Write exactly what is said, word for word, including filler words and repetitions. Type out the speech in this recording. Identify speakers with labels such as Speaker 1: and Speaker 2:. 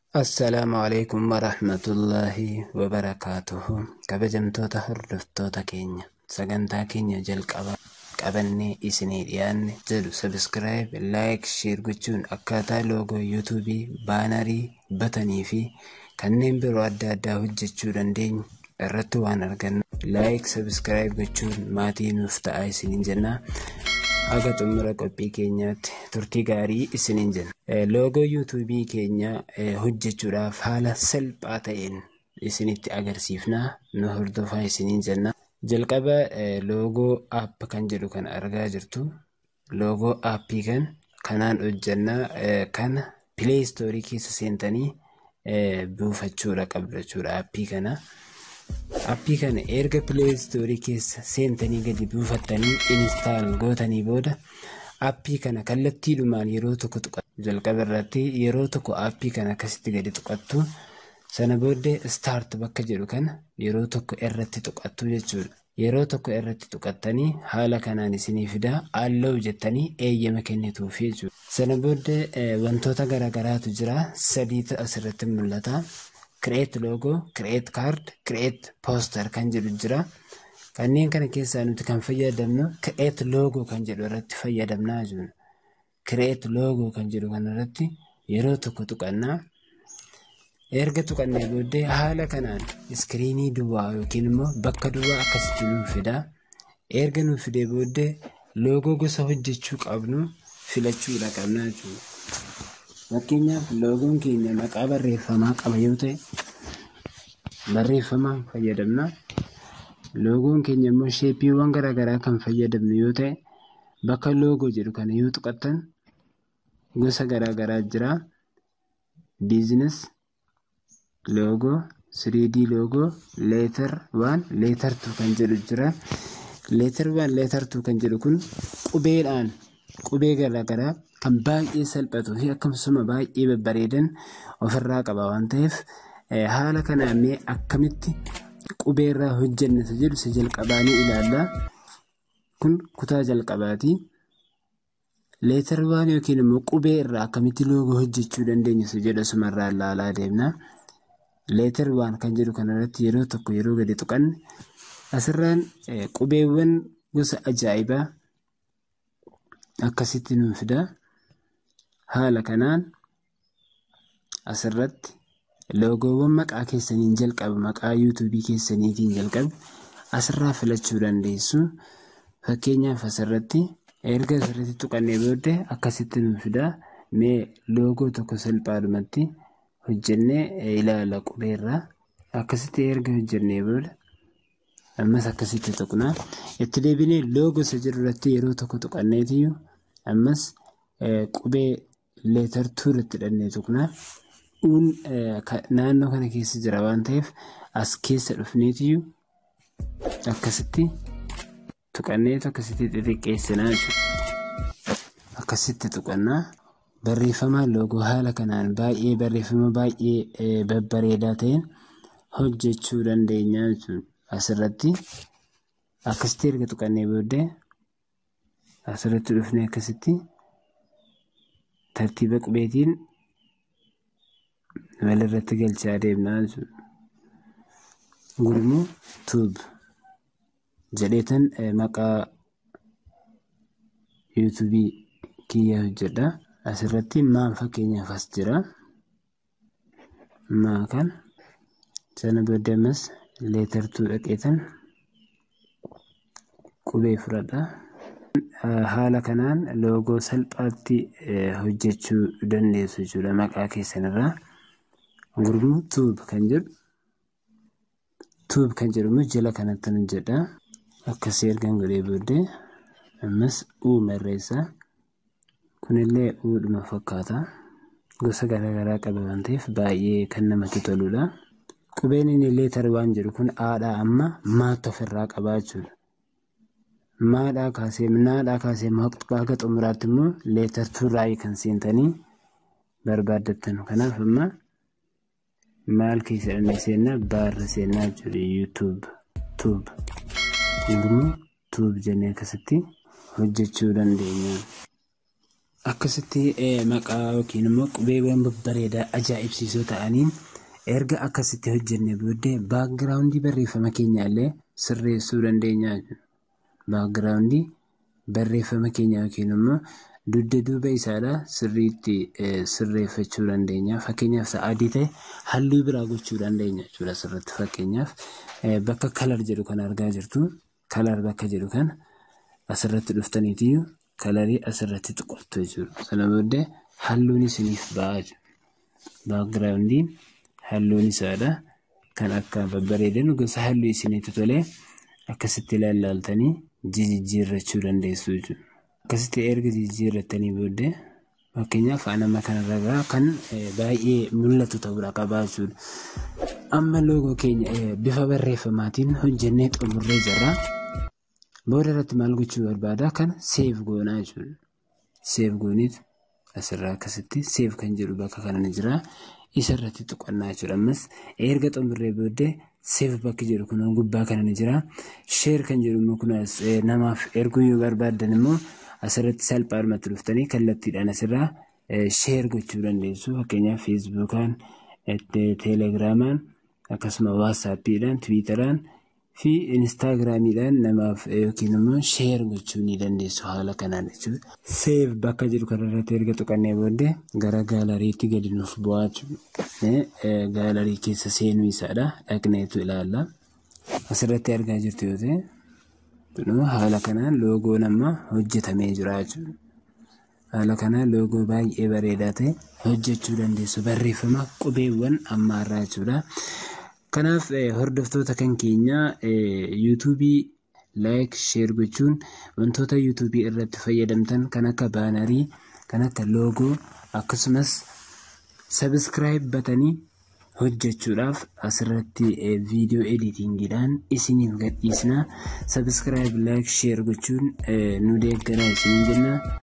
Speaker 1: السلام عليكم ورحمة الله وبركاته. كبجمتوتا هردفتوتا كينيا سجنتا كينيا جل قبا قبني إسني ديان جل سبسكرايب لايك شير gochuun akkaataa loogoo yuutuubii baanarii batanii fi kanneen biroo adda addaa hojjechuu dandeenyu irratti waan argannu laayik sabskraayib gochuun maatii nuuf ta'aa isiniin jenna. Aga xumura qophii keenyaatti turtii gaarii isiniin jenna. Loogoo yuutuubii keenya hojjechuudhaaf haala salphaa ta'een isinitti agarsiifna. Nu hordofaa isiniin jenna. Jalqaba loogoo app kan jedhu kan argaa jirtu. Loogoo appii kan kanaan hojjenna kana Play Store keessa seentanii buufachuudha qabdu jechuudha appii kana. Appii kana erga Play Store keessa seentanii gadi buufattanii install gootanii booda appii kana kallattiidhumaan yeroo tokko tuqattu jalqaba irratti yeroo tokko appii kana akkasitti gadi tuqattu sana booddee start bakka jedhu kana yeroo tokko irratti tuqattu jechuudha. Yeroo tokko irratti tuqattanii haala kanaan isinii fidaa allow jettanii eeyyama kennituuf jechuudha. Sana booddee wantoota garaagaraatu jira sadiitu asirratti mul'ata. Create logo, create card, create poster kan jedhu jira. Kanneen kana keessaa nuti kan fayyadamnu create logo kan jedhu irratti fayyadamnaa jiru. Create logo kan jedhu kana irratti yeroo tokko tuqannaa. Erga tuqannee booddee haala kanaan iskiriinii duwwaa yookiin immoo bakka duwwaa akkasitti nuuf fida. Erga nuuf fidee booddee loogoo gosa hojjechuu qabnu filachuudha qabnaa jechuudha. Fakkeenyaaf loogoon keenya maqaa barreeffamaa qaba yoo ta'e barreeffama fayyadamna. Loogoon keenya immoo sheepiiwwan garaagaraa kan fayyadamnu yoo ta'e bakka loogoo jedhu kana yoo tuqattan gosa garaagaraa jira. Business logo, three D logo, letter one, letter two kan jedhu jira. Letter one, letter two kan jedhu kun qubeedhaan qubee garaagaraa kan baay'ee salphatu fi akkasuma baay'ee babbareedan ofirraa qaba waan ta'eef haala kanaan akkamitti qubeerraa hojjennatu jedhu isa jalqabaanii ilaalla. Kun kutaa jalqabaati. Leetar waan yookiin immoo qubee irraa akkamitti loogoo hojjechuu dandeenya isa jedhu asumarraa ilaalaa deemna. Leetar waan kan jedhu kanarratti yeroo tokko yeroo gadi tuqanne asirraan qubeewwan gosa ajaa'ibaa akkasitti nuuf fida. Haala kanaan asirratti loogoowwan maqaa keessaniin jalqaba maqaa yuutuubii keessaniitiin jalqabe asirraa filachuu dandeessu. Fakkeenyaaf asirratti erga asirratti tuqannee booddee akkasitti nuuf fida. Mee loogoo tokko salphaadhumatti hojjennee ilaala qubeerraa. Akkasitti erga hojjennee booda ammas akkasitti tuqna. Itti deebinee loogoo isa jiru irratti yeroo tokko tuqanneetiyyuu ammas qubee leetar two irratti hidhannee tuqna. Uun naannoo kana keessa jira waan ta'eef as keessa dhufneetiyyuu akkasitti tuqanneetu akkasitti xixiqqeessinaa jechuudha. Akkasitti tuqannaa. Barreeffama loogoo haala kanaan baay'ee barreeffama baay'ee babbareedaa ta'een hojjechuu dandeenya jechuudha. Asirratti akkasitti erga tuqannee booddee asirratti dhufnee akkasitti tartiiba qubeetiin walirratti galchaa deemnaa jechuudha. Gurmuu tuub jedheetan maqaa yuutuubii kiyya hojjedha. Asirratti maan fakkeenyaaf as jira. Maa kan sana booddee ammas leetar two dhaqeetan qubee fudhadha. Haala kanaan loogoo salphaatti hojjechuu dandeessu jechuudha maqaa keessanirraa. Gurmuu tuub kan jedhu tuub kan jedhamu jala kanatti hojjedha. Akkasii ergan godhee booddee ammas uu barreessa. Kunillee uudhuma fakkaata. Gosa garaagaraa qaba waan ta'eef baay'ee kan namatti toludha. Qubeen inni leetar waan jedhu kun aadhaa amma maata ofirraa qabaa jechuudha. Maadhaa kaasee naadhaa kaasee haga xumuraatti immoo leetar two irraa kan seentanii barbaaddattan. Kanaaf amma maal keessa dhannee seennaa baarra seennaa jechuudha. YouTube tuub immoo tuub jennee akkasitti hojjechuu dandeenya. akkasitti maqaa yookiin immoo qubeewwan babbareedaa ajaa'ibsiisoo ta'aniin erga akkasitti hojjenne booddee baakgiraawundii barreeffama keenyaallee sirreessuu dandeenya. Baakgiraawundii barreeffama keenya yookiin immoo dudda duuba isaadha sirriitti sirreeffachuu dandeenya. Fakkeenyaaf sa'adii ta'e halluu biraa gochuu dandeenya jechuudha. Sirriitti fakkeenyaaf bakka kalar jedhu kan argaa jirtu kalar bakka jedhu kan asirratti dhuftaniitii kalarii asirratti tuqattu jechuudha. Sana booddee halluun isiniif ba'a jechuudha. Baakgiraawundiin halluun isaadha kan akka babbareedan gosa halluu isinitti tolee akkasitti ilaalaaltanii jijjiirrachuu dandeessu jechuudha. Akkasitti erga jijjiirrattanii booddee fakkeenyaaf anama kanarraa kan baay'ee mul'atu ta'uu qaba jechuudha. Amma loogoo keenya bifa barreeffamaatiin hojjennee xumurree jirra. Booda irratti maal gochuu barbaada kan seef goonaa jechuudha. Seef gooniit asirraa akkasitti seef kan jedhu bakka kana ni jira. Isarratti tuqannaa jechuudha. Ammas erga xumurree booddee seef bakki jedhu kun gubbaa kana ni jira. Sheer kan jedhu immoo kunis namaaf erguu yoo barbaadan immoo asirratti salphaadhumatti dhuftanii kallattiidhaan asirraa sheer gochuu dandeessu. Fakkeenyaaf feesbuukaan, teelegiraamaan akkasuma waasaappiidhaan, tiwiitaraan fi instaagiraamiidhaan namaaf yookiin immoo sheer gochuu ni dandeessu haala kanaan jechuudha. Seef bakka jedhu kanarratti erga tuqannee booddee gara gaalariitti gadi nuuf bu'aa jechuudha. Gaalarii keessa seenuu isaadha. Dhaqneetu ilaalla. Asirratti argaa jirtu yoo ta'e haala kanaan loogoon amma hojjetamee jira jechuudha. Haala kanaan loogoo baay'ee bareedaa ta'e hojjechuu dandeessu. Barreeffama qubeewwan ammaarraa jechuudha. Kanaaf hordoftoota kan keenya yuutuubii laayik sheer gochuun wantoota yuutuubii irratti fayyadamtan kan akka baanarii, kan akka loogoo akkasumas sabiskiraayib batanii hojjechuudhaaf asirratti viidiyoo editingiidhaan isiniif gadhiisna. Sabiskiraayib laayik sheer gochuun nu deeggaraa isiniin jenna.